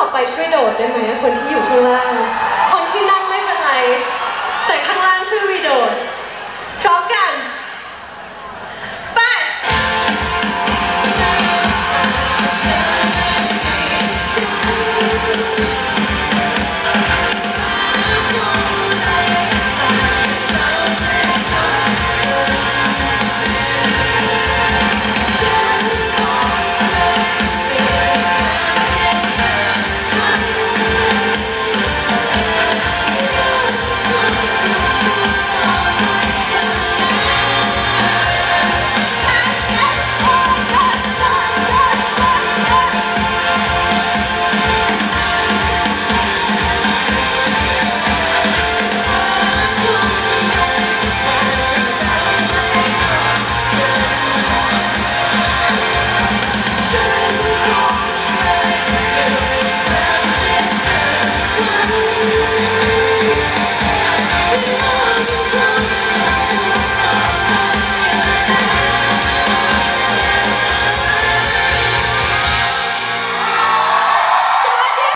ต่อไปช่วยโดดได้ไหมคนที่อยู่ข้างล่างคนที่นั่งไม่เป็นไร